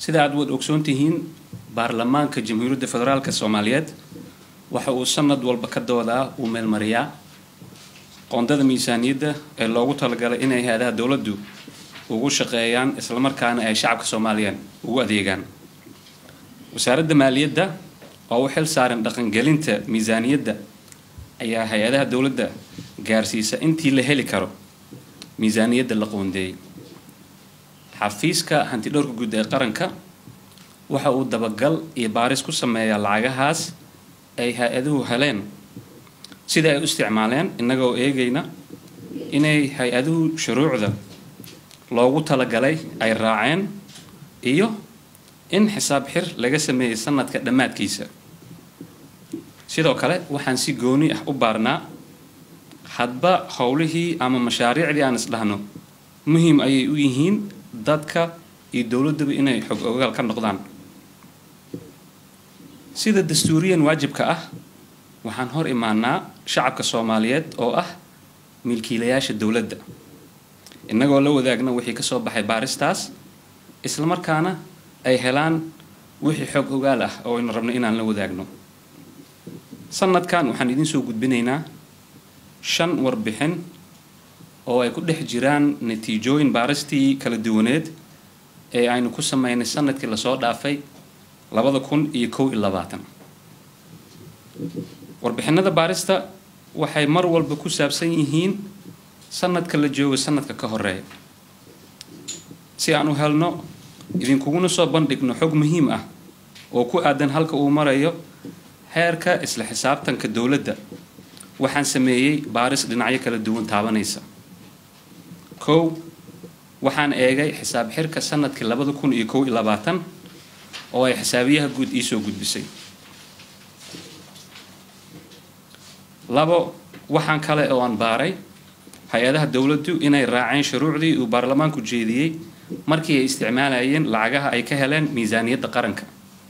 sida aad wad ogsoon tihiin baarlamaanka jamhuuriyadda federaalka Soomaaliyeed waxa uu sanad walba ka doodaa uu meel mariyaa qoondada miisaaniyadda ee loogu talagalay inay hay'adaha dawladdu ugu shaqeeyaan isla markaana ay shacabka Soomaaliyeed ugu adeegaan wasaaradda maaliyadda oo xil saaran dhaqangelinta miisaaniyadda ayaa hay'adaha dawladda gaarsiisa intii la heli karo miisaaniyadda la qoondeeyay xafiiska hantidhowrka guud ee qaranka waxa uu dabagal iyo baaris ku sameeyaa lacagahaas ay hay'aduhu heleen sida ay u isticmaaleen inagoo eegayna inay hay'aduhu shuruucda loogu talagalay ay raaceen iyo in xisaab xir laga sameeyay sanadka dhamaadkiisa sidoo kale waxaan si gooni ah u baarnaa hadba howlihii ama mashaariicdii aan isdhahno muhiim ayay u yihiin dadka iyo dawladdu inay xog ogaal ka noqdaan sida dastuuriyan waajibka ah waxaan hor imaanaa shacabka Soomaaliyeed oo ah milkiilayaasha dawladda inagoo la wadaagna wixii ka soo baxay baaristaas isla markaana ay helaan wixii xog ogaal ah oo aynu rabno inaan la wadaagno sanadkan waxaan idin soo gudbinaynaa 5 warbixin oo ay ku dhex jiraan natiijooyin baaristii kala duwaneed ee aynu ku sameynay sanadkii la soo dhaafay 2021 warbixinada baarista waxay mar walba ku saabsan yihiin sanadka la joogo sanadka ka horeeya si aan u helno idinkuguna soo bandhigno xog muhiim ah oo ku aadan halka uu marayo heerka isla xisaabtanka dawladda waxaan sameeyay baaris dhinacyo kala duwan taabanaysa waxaan eegay xisaab xirka sanadkii 2021 oo ay xisaabiyaha guud ii soo gudbisay waxaan kale oo aan baaray hay'adaha dawladdu inay raaceen shuruucdii uu baarlamaanku jeediyay markii ay isticmaalayeen lacagaha ay ka heleen miisaaniyadda qaranka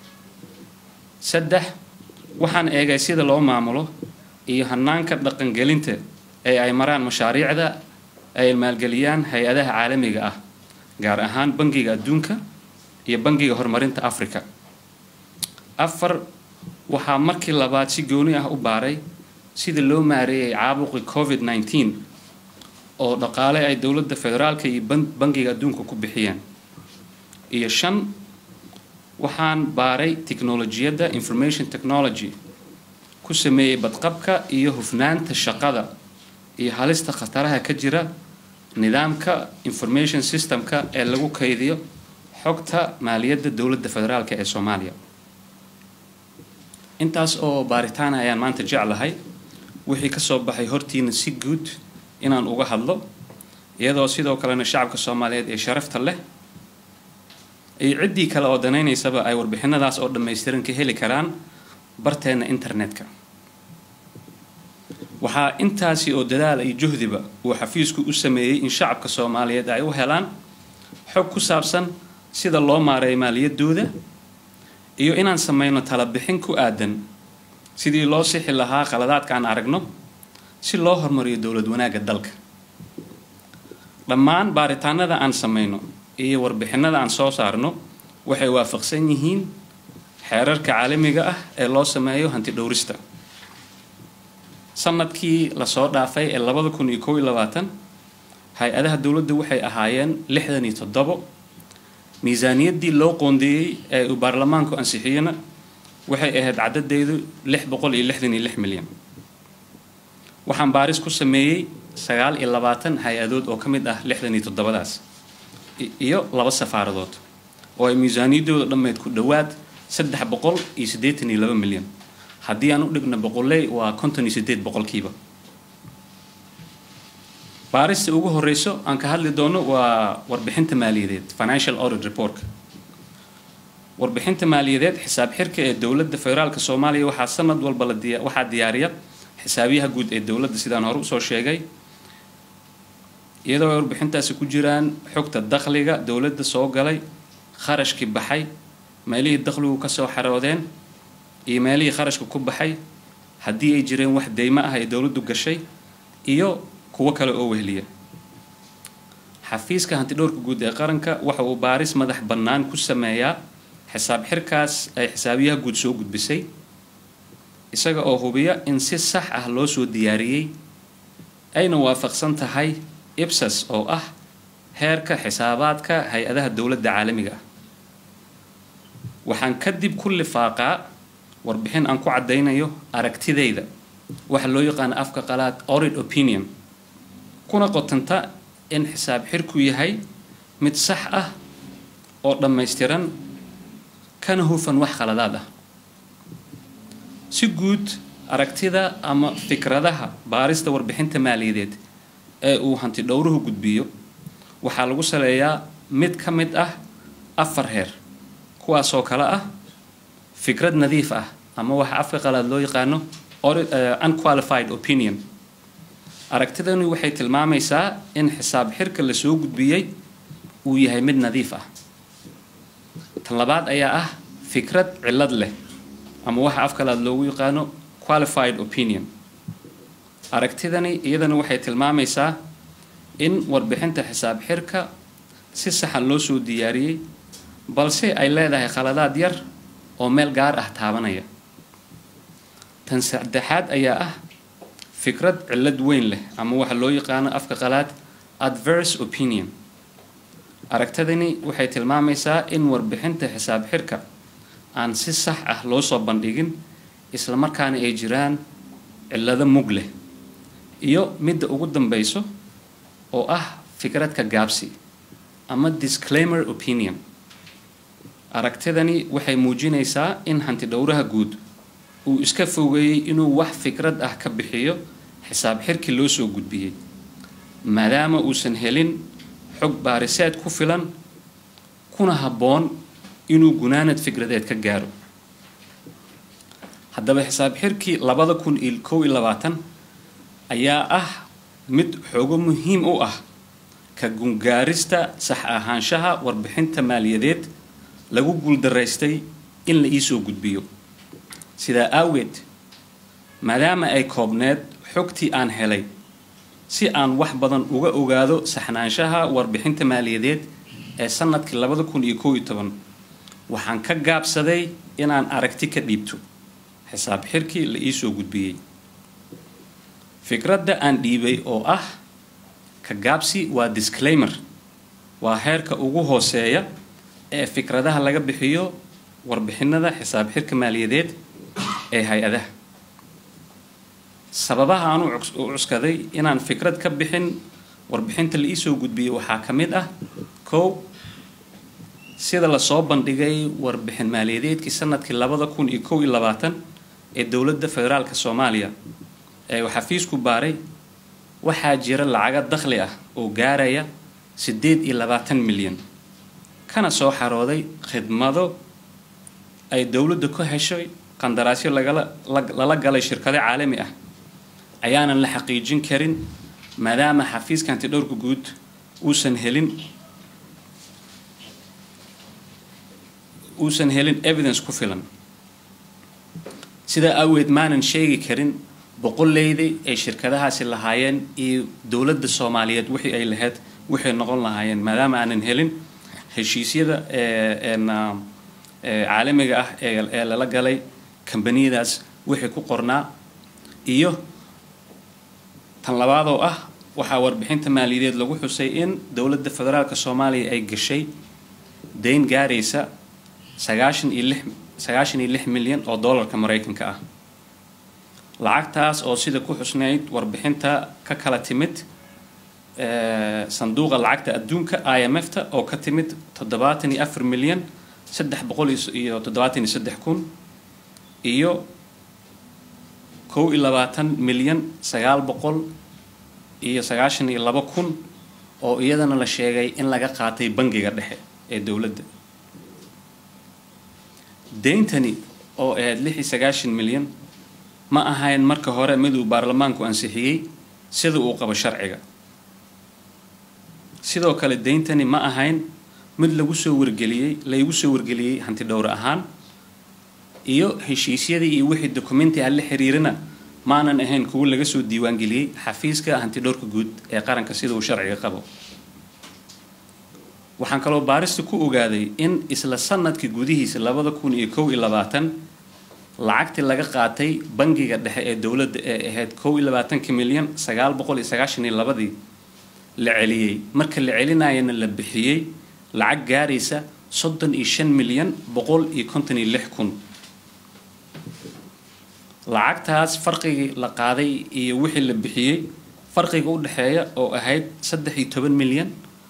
waxaan eegay sida loo maamulo iyo hanaanka dhaqangelinta ee ay maraan mashaariicda ay maalgeliyaan hay'adaha caalamiga ah gaar ahaan bangiga adduunka iyo bangiga horumarinta Afrika waxaa markii labaad si gooni ah u baaray sida loo maareeyay caabuqii COVID-19 oo dhaqaale ay dawladda federaalka iyo bangiga adduunka ku bixiyeen iyo 5 waxaan baaray tiknoolajiyadda information technology ku sameeyay badqabka iyo hufnaanta shaqada iyo halista khataraha ka jira nidaamka information systemka ee lagu kaydiyo xogta maaliyadda dawladda federaalka ee Soomaaliya intaas oo baaritaan ayaan maanta jeclahay wixii ka soo baxay hortiina si guud inaan uga hadlo iyadoo sidoo kalena shacabka Soomaaliyeed ee sharafta leh ay ciddii kale oo danaynaysaba ay warbixinadaas oo dhameystiran ka heli karaan barteena internetka waxaa intaasi oo dadaal iyo juhdiba uu xafiisku u sameeyay in shacabka Soomaaliyeed ay u helaan xog ku saabsan sida loo maareeyo maaliyadooda iyo inaan sameyno talo bixin ku aadan sidii loo sixi lahaa qaladaadka aan aragno si loo horumariyo dawlad wanaagga dalka dhammaan baaritaanada aan sameyno iyo warbixinada aan soo saarno waxay waafaqsan yihiin xeerarka caalamiga ah ee loo sameeyo hanti dhowrista sanadkii la soo dhaafay ee 2021 hay'adaha dawladdu waxay ahaayeen 67 miisaaniyaddii loo qoondeeyay ee uu baarlamaanku ansixiyayna waxay ahayd cadadeedu 666 milyan waxaan baaris ku sameeyay 29 hay'adood oo ka mid ah 67daas iyo 2 safaaradood oo ay miisaaniyaddooda dhammeed ku dhawaad 382 milyan haddii aan u dhigno boqolay waa 58%kiiba baarista ugu horeyso aan ka hadli doono waa warbixinta maaliyadeed financial audit report warbixinta maaliyadeed xisaab xirka ee dawladda federaalka Soomaaliya waxaa sanad walba waxaa diyaariya xisaabiyaha guud ee dawladda sidaan hore u soo sheegay iyadoo warbixintaasi ku jiraan xogta dakhliga dawladda soo galay kharashkii baxay meelihii dakhligu ka soo xaroodeen iyo meelihii kharashku ku baxay haddii ay jireen wax deymo ah ay dawladdu gashay iyo kuwa kale oo wehliya xafiiska hantidhowrka guud ee qaranka waxa uu baaris madax bannaan ku sameeyaa xisaab xirkaas ay xisaabiyaha guud soo gudbisay isaga oo hubiya in si sax ah loo soo diyaariyey ayna waafaqsan tahay IPSAS oo ah heerka xisaabaadka hay-adaha dowladda caalamiga ah waxaan kadib ku lifaaqaa warbixin aan ku caddaynayo aragtidayda waxa loo yaqaan afka qalaad audit opinion kuna qotanta in xisaab xirku yahay mid sax ah oo dhammaystiran kana hufan wax khaladaad ah si guud aragtida ama fikradaha baarista warbixinta maaliyadeed ee uu hanti dhowruhu gudbiyo waxaa lagu saleeyaa mid ka mid ah 4 heer kuwaas oo kala ah fikrad nadiif ah ama waxa afka qalaad loo yaqaano unqualified opinion aragtidani waxay tilmaamaysaa in xisaab xirka la soo gudbiyay uu yahay mid nadiif ah tan labaad ayaa ah fikrad cilad leh ama waxa afka qalaad loogu yaqaano qualified opinion aragtidani iyadana waxay tilmaamaysaa in warbixinta xisaab xirka si saxan loo soo diyaariyay balse ay leedahay khaladaad yar oo meel gaar ah taabanaya tan saddexaad ayaa ah fikrad cilad weyn leh ama waxa loo yaqaano afka qalaad adverse opinion aragtidani waxay tilmaamaysaa in warbixinta xisaab xirka aan si sax ah loo soo bandhigin isla markaana ay jiraan cilado mug leh iyo midda ugu dambayso oo ah fikrad ka gaabsi ama disclaimer opinion aragtidani waxay muujinaysaa in hanti dhowraha guud uu iska fogeeyay inuu wax fikrad ah ka bixiyo xisaab xirkii loo soo gudbiyay maadaama uusan helin xog baariseed ku filan kuna habboon inuu gunaanad fikradeed ka gaaro haddaba xisaab xirkii 2021 ayaa ah mid xogo muhiim u ah ka gungaarista sax ahaanshaha warbixinta maaliyadeed lagu guuldaraystay in la ii soo gudbiyo sidaa aaweed maadaama ay koobneed xogtii aan helay si aan wax badan uga ogaado saxnaanshaha warbixinta maaliyadeed ee sanadkii 2011 waxaan ka gaabsaday inaan aragti ka dhiibto xisaab xirkii la ii soo gudbiyey fikradda aan dhiibay oo ah ka gaabsi waa disclaimer waa heerka ugu hooseeya ee fikradaha laga bixiyo warbixinada xisaab xirka maaliyadeed ee hay-adaha sababaha aan u cuskaday inaan fikrad ka bixin warbixinta la ii soo gudbiyey waxaa ka mid ah kow sida la soo bandhigay warbixin maaliyadeedkii sanadkii 2021 ee dowladda federaalka Soomaaliya ee xafiisku baaray waxaa jira lacaga dakhli ah oo gaaraya 28 milyan kana soo xarooday khidmado ay dowladda ku heshay qandaraasyo lala galay shirkado caalami ah ayaanan la xaqiijin karin maadaama xafiiska hantidhowrka guud uusan helin evidence ku filan sida aaweed maanan sheegi karin boqolleydi ay shirkadahaasi lahaayeen iyo dowladda Soomaaliyeed wixii ay lahayd wixii noqon lahaayeen maadaama aanan helin heshiisyada caalamiga ah ee lala galay kambaniyadaas wixii ku qornaa iyo tan labaad oo ah waxaa warbixinta maaliyadeed lagu xusay in dowladda federaalka Soomaaliya ay gashay deyn gaaraysa 96 milyan oo dollarka Mareykanka ah lacagtaas oo sida ku xusnayd warbixinta ka kala timid sanduuqa lacagta adduunka IMF-ta oo ka timid 74 milyan 373 kun iyo 21 milyan 992 kun oo iyadana la sheegay in laga qaatay bangiga dhexe ee dowladda deyntani oo ahayd 96 milyan ma ahayn marka hore mid uu baarlamaanku ansixiyay sida uu qabo sharciga sidoo kale deyntani ma ahayn mid lagu soo wargeliyay hanti dhowr ahaan iyo heshiisyadii iyo wixii dokumenti aan la xiriirina maanan ahayn kuwa laga soo diiwaan geliyay xafiiska hanti dhowrka guud ee qaranka sida uu sharciga qabo waxaan kaloo baarista ku ogaaday in isla sanadkii gudihiisa 2021 lacagtii laga qaatay bangiga dhexe ee dawladda ee ahayd 21 milyan 992 la celiyay marka la celinayna la bixiyay lacag gaaraysa 35 milyan 156 kun lacagtaas farqiga la qaaday iyo wixii la bixiyay farqiga u dhaxeeya oo ahayd 13 milyan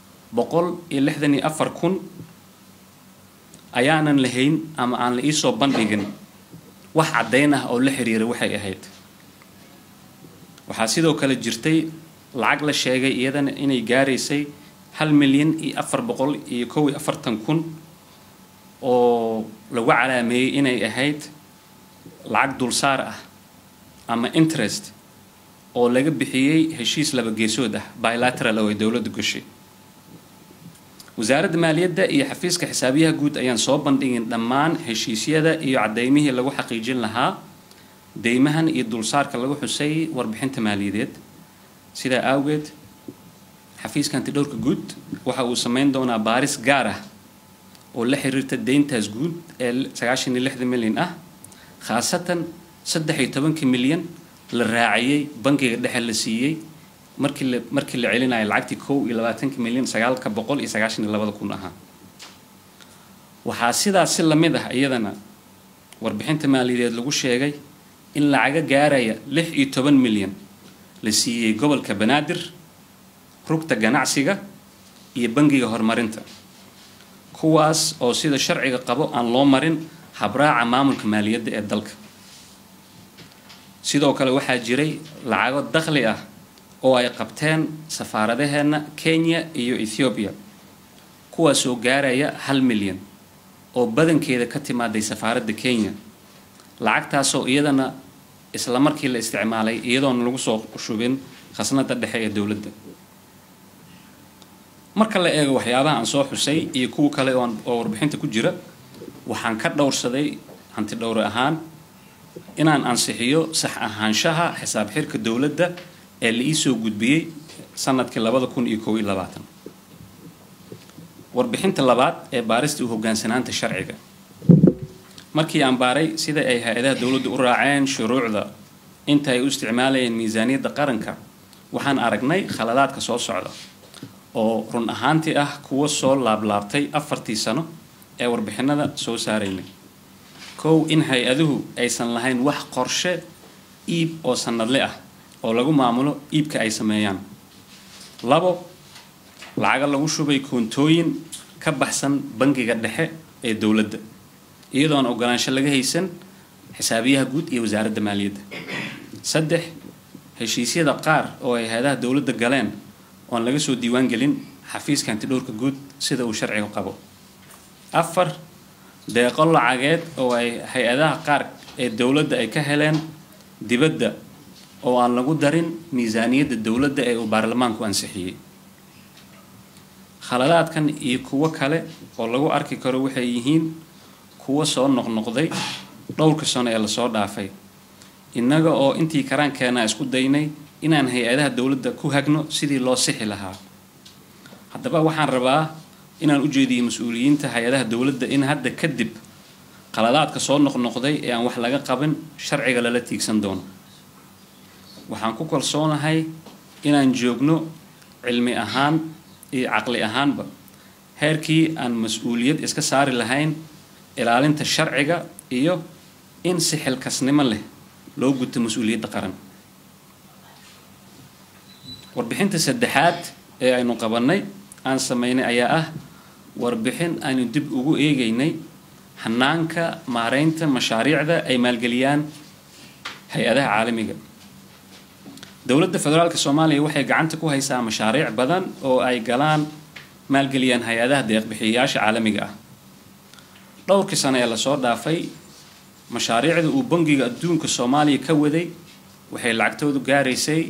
164 kun ayaanan lahayn ama aan la isoo bandhigin wax cadeyn ah oo la xiriira waxay ahayd waxa sidoo kale jirtay lacag la sheegay iyadana inay gaaraysay 1 milyan 441 kun oo lagu calaameeyay inay ahayd lacag dulsaar ah ama interest oo laga bixiyay heshiis laba geesood ah bilateral oo dawladdu gashay wasaaradda maaliyadda iyo xafiiska xisaabiyaha guud ayaan soo bandhigin dhammaan heshiisyada iyo cadeymihii lagu xaqiijin lahaa deymahan iyo dulsaarka lagu xusay warbixinta maaliyadeed sida awgeed xafiiska antidhowrka guud waxa uu sameyn doonaa baaris gaar ah oo la xiriirta deyntaas guud ee 96 milyan ah khaasatan 13 milyan la raaciyay bangiga dhexe la siiyay markii la celinayo lacagtii 21 milyan 992 kun ah waxaa sidaas si lamid ah iyadana warbixinta maaliyadeed lagu sheegay in lacaga gaaraya 16 milyan la siiyay gobolka Banaadir rugta ganacsiga iyo bangiga horumarinta kuwaas oo sida sharciga qabo aan loo marin habraaca maamulka maaliyadda ee dalka sidoo kale waxaa jiray lacago dakhli ah oo ay qabteen safaaradaheena Kenya iyo Ethiopia kuwaas oo gaaraya 1 milyan oo badankeeda ka timaaday safaaradda Kenya lacagtaas oo iyadana isla markii la isticmaalay iyadoon lagu soo shubin khasnada dhexe ee dawladda marka la eego waxyaabaha aan soo xusay iyo kuwa kale oo warbixinta ku jira waxaan ka dhowrsaday hanti dhowr ahaan inaan ansixiyo sax ahaanshaha xisaab xirka dawladda ee la isoo gudbiyay sanadkii 2021 warbixinta labaad ee baarista u hoggaansanaanta sharciga markii aan baaray sida ay hay'adaha dawladdu u raaceen shuruucda inta ay u isticmaalayeen miisaaniyadda qaranka waxaan aragnay khaladaadka soo socda oo run ahaantii ah kuwa soo laablaabtay 4 sano ee warbixinada soo saaraynay kow in hay'aduhu aysan lahayn wax qorshe iib oo sanadle ah oo lagu maamulo iibka ay sameeyaan labo lacag lagu shubay koontooyin ka baxsan bangiga dhexe ee dawladda iyadoon ogolaansho laga haysan xisaabiyaha guud iyo wasaaradda maaliyadda saddex heshiisyada qaar oo ay hay'adaha dawladda galeen oo laga soo diiwaan gelin xafiiska antidhowrka guud sida uu sharcigu qabo afar deeqo lacageed oo ay hay'adaha qaar ee dawladda ay ka heleen dibadda oo aan lagu darin miisaaniyadda dawladda ee uu baarlamaanku ansixiyay khaladaadkan iyo kuwa kale oo lagu arki karo waxay yihiin kuwa soo noqnoqday dhowrka sano ee la soo dhaafay innaga oo intii karankeena isku daynay inaan hay'adaha dawladda ku hagno sidii loo sixi lahaa haddaba waxaan rabaa inaan u jeediyo mas'uuliyiinta hay'adaha dawladda in hadda kadib qaladaadka soo noqnoqday ee aan wax laga qabin sharciga lala tiigsan doono waxaan ku kalsoonahay inaan joogno cilmi ahaan iyo caqli ahaanba heerkii aan mas'uuliyad iska saari lahayn ilaalinta sharciga iyo in si xilkasnimo leh loo guto mas'uuliyadda qaran warbixinta saddexaad ee aynu qabanay aan sameynay ayaa ah warbixin aynu dib ugu eegaynay hanaanka maareynta mashaariicda ay maalgeliyaan hay'adaha caalamiga dawladda federaalka Soomaaliya waxay gacanta ku haysaa mashaariic badan oo ay galaan maalgeliyaan hay'adaha deeq-bixiyayaasha caalamiga ah dhowrkii sano ee la soo dhaafay mashaariicda uu bangiga adduunka Soomaaliya ka waday waxay lacagtoodu gaaraysay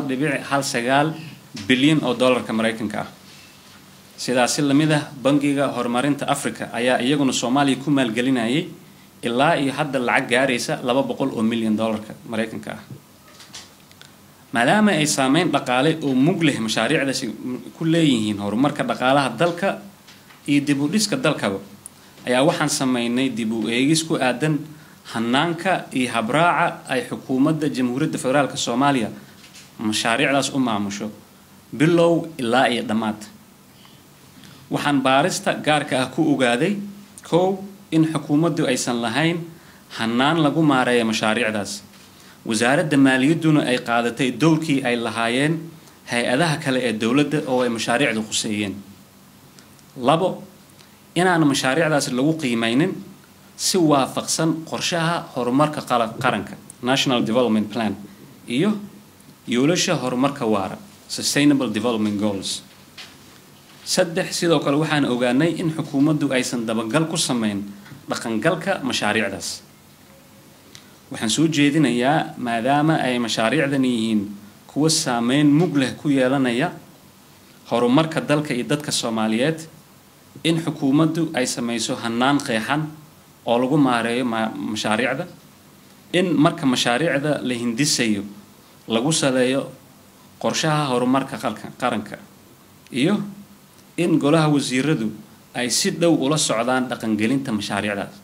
1.9 bilyan oo dollarka Mareykanka ah sidaas la mid ah bangiga horumarinta Afrika ayaa iyaguna Soomaaliya ku maalgelinayay ilaa iyo hadda lacag gaaraysa 200 milyan dollarka Mareykanka ah maadaama ay saameyn dhaqaale oo mug leh mashaariicdaasi ku leeyihiin horumarka dhaqaalaha dalka iyo dib u dhiska dalkaba ayaa waxaan sameynay dib u eegis ku aadan hanaanka iyo habraaca ay xukuumadda Jamhuuriyadda Federaalka Soomaaliya mashaariicdaas u maamusho bilow ilaa iyo dhammaad. waxaan baarista gaarka ah ku ogaaday in xukuumaddu aysan lahayn hanaan lagu maareeyo mashaariicdaas, wasaaradda maaliyadduna ay qaadatay dowrkii ay lahaayeen hay-adaha kale ee dowladda oo ay mashaariicdu khuseeyeen. 2 inaan mashaariicdaas lagu qiimeynin si waafaqsan qorshaha horumarka qaranka National Development Plan iyo yoolasha horumarka waara Sustainable Development Goals. 3 sidoo kale waxaan ogaanay in xukuumaddu aysan dabagal ku sameyn dhaqangalka mashaariicdaas. waxaan soo jeedinayaa maadaama ay mashaariicdan yihiin kuwa saameyn mug leh ku yeelanaya horumarka dalka iyo dadka Soomaaliyeed in xukuumaddu ay sameyso hanaan qeexan oo lagu maareeyo mashaariicda, in marka mashaariicda la hindisayo lagu saleeyo qorshaha horumarka qaranka, iyo in golaha wasiiradu ay si dhow ula socdaan dhaqangelinta mashaariicdaas.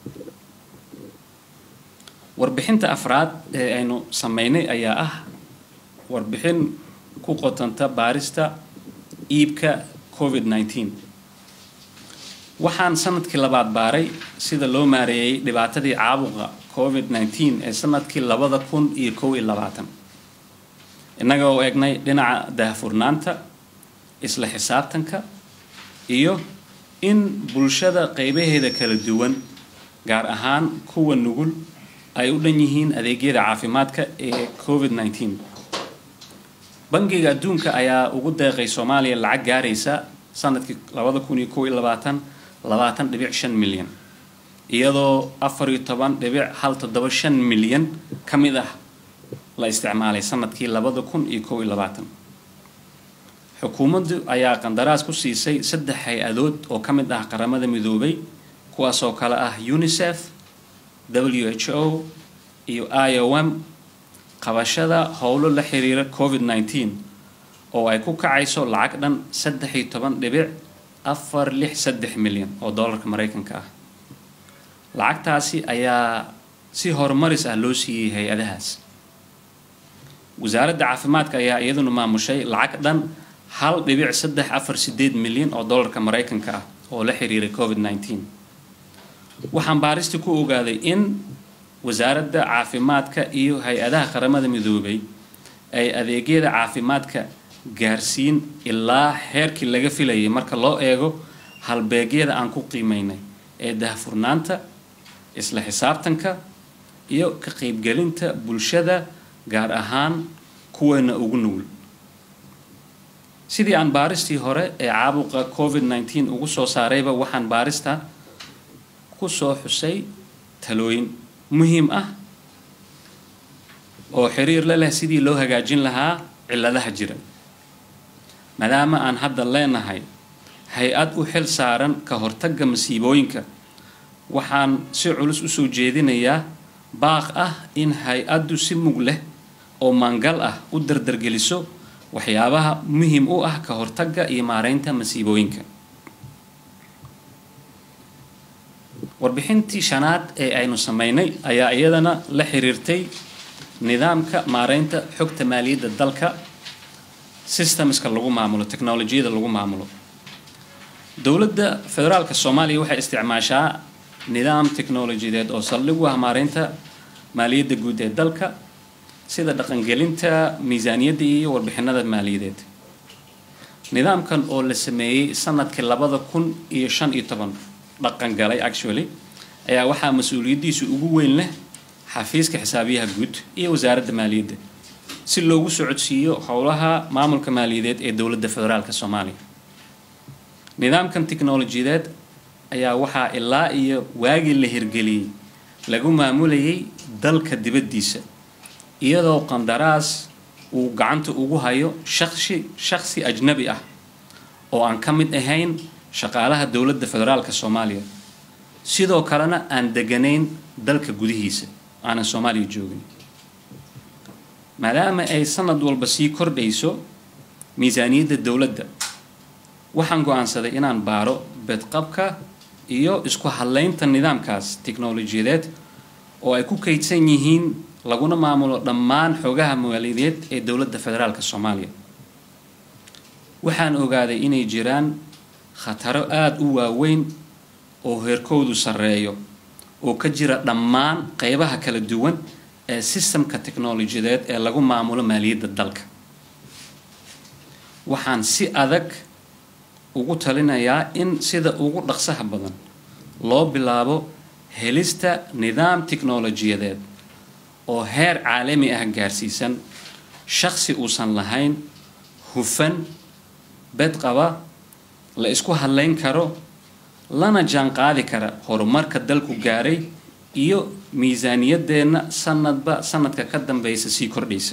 warbixinta afraad ee aynu sameynay ayaa ah warbixin ku qotanta baarista iibka COVID-19. waxaan sanadkii labaad baaray sida loo maareeyay dhibaatadii caabuqa COVID-19 ee sanadkii 2021, innaga oo eegnay dhinaca daahfurnaanta, isla xisaabtanka, iyo in bulshada qaybaheeda kala duwan gaar ahaan kuwa nugul ay u dhan yihiin adeegyada caafimaadka ee COVID-19. bangiga adduunka ayaa ugu deeqay Soomaaliya lacag gaaraysa sanadkii 2021 20.5 milyan, iyadoo 14.175 milyan ka mid ah la isticmaalay sanadkii 2021. xukuumaddu ayaa qandaraas ku siisay 3 hay-adood oo ka mid ah qaramada midoobay, kuwaas oo kale ah UNICEF, WHO iyo IOM, qabashada howlo la xiriira COVID-19 oo ay ku kacayso lacag dhan 13.463 milyan oo doolarka Mareykanka ah. lacagtaasi ayaa si horumaris ah loo siiyay hay-adahaas. wasaaradda caafimaadka ayaa iyaduna maamushay lacag dhan 1.348 milyan oo doolarka Mareykanka ah oo la xiriiray COVID-19. waxaan baarista ku ogaaday in wasaaradda caafimaadka iyo hay-adaha qaramada midoobay ay adeegyada caafimaadka gaarsiin ilaa heerkii laga filayay marka loo eego halbeegyada aan ku qiimeynay ee daahfurnaanta, isla xisaabtanka, iyo ka qaybgelinta bulshada gaar ahaan kuweena ugu nugul. sidii aan baaristii hore ee caabuqa COVID-19 ugu soo saarayba waxaan baarista ku soo xusay talooyin muhiim ah oo xiriir la leh sidii loo hagaajin lahaa ciladaha jira. maadaama aan hadda leenahay hay-ad u xil saaran ka hortagga masiibooyinka, waxaan si culus u soo jeedinayaa baaq ah in hay-addu si mug leh oo maangal ah u dardargeliso waxyaabaha muhiim u ah ka hortagga iyo maareynta masiibooyinka. warbixintii shanaad ee aynu sameynay ayaa iyadana la xiriirtay nidaamka maareynta xogta maaliyadda dalka, systemska lagu maamulo, teknolojiyada lagu maamulo. dowladda federaalka Soomaaliya waxay isticmaashaa nidaam teknolojiyadeed oo saldhig u ah maareynta maaliyadda guud ee dalka, sida dhaqangelinta miisaaniyadda iyo warbixinada maaliyadeed. nidaamkan oo la sameeyay sanadkii 2015 dhaqan galay actually ayaa waxaa mas'uuliyadiisu ugu weyn leh xafiiska xisaabiyaha guud iyo wasaaradda maaliyadda si loogu socodsiiyo howlaha maamulka maaliyadeed ee dowladda federaalka Soomaaliya. nidaamkan teknolojiyadeed ayaa waxaa ilaa iyo waagii la hirgeliyay lagu maamulayay dalka dibaddiisa, iyadoo qandaraas uu gacanta ugu hayo shakhsi ajnabi ah oo aan ka mid ahayn shaqaalaha dowladda federaalka Soomaaliya, sidoo kalena aan deganayn dalka gudihiisa, aanan Soomaaliya joogin. maadaama ay sanad walba sii kordhayso miisaaniyadda dowladda waxaan go'aansaday inaan baaro bedqabka iyo isku halaynta nidaamkaas tiknoolajiyadeed oo ay ku kaydsan yihiin laguna maamulo dhammaan xogaha maaliyadeed ee dowladda federaalka Soomaaliya. waxaan ogaaday inay jiraan khataro aad u waaweyn oo heerkoodu sareeyo oo ka jira dhammaan qaybaha kala duwan ee systemka tiknoolajiyadeed ee lagu maamulo maaliyadda dalka. waxaan si adag ugu talinayaa in sida ugu dhaqsaha badan loo bilaabo helista nidaam tiknoolajiyadeed oo heer caalami ah gaarsiisan, shakhsi uusan lahayn, hufan, bedqaba, la isku halayn karo, lana jaan qaadi kara horumarka dalku gaaray iyo miisaaniyaddeena sanadka ka dambaysa sii kordhaysa.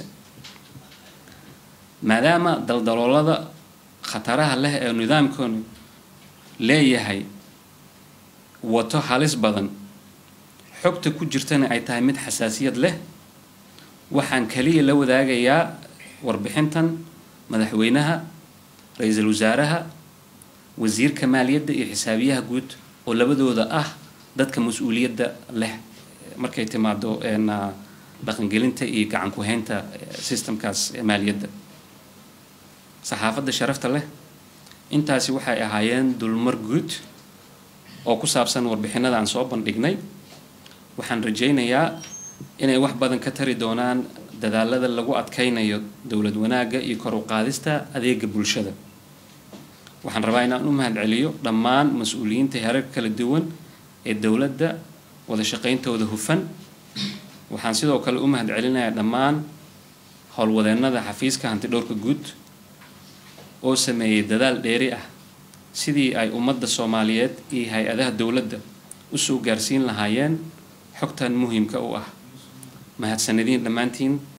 maadaama daldaloolada khataraha leh ee nidaamkanu leeyahay wato halis badan, xogta ku jirtana ay tahay mid xasaasiyad leh, waxaan kaliya la wadaagayaa warbixintan madaxweynaha, ra'iisul wasaaraha, wasiirka maaliyadda iyo xisaabiyaha guud oo labadooda ah dadka mas'uuliyadda leh markay timaado dhaqangelinta iyo gacan ku haynta systemkaas maaliyadda. saxaafadda sharafta leh, intaasi waxay ahaayeen dulmar guud oo ku saabsan warbixinada aan soo bandhignay. waxaan rajaynayaa inay wax badan ka tari doonaan dadaalada lagu adkaynayo dowlad wanaagga iyo kor u qaadista adeega bulshada. waxaan rabaa inaan u mahadceliyo dhammaan mas'uuliyiinta heerarka kala duwan ee dowladda wada shaqayntooda hufan. waxaan sidoo kale u mahadcelinayaa dhammaan howlwadeennada xafiiska hantidhowrka guud oo sameeyay dadaal dheeri ah sidii ay ummadda Soomaaliyeed iyo hay-adaha dowladda u soo gaarsiin lahaayeen xogtan muhiimka u ah. mahadsanidin dhammaantiin.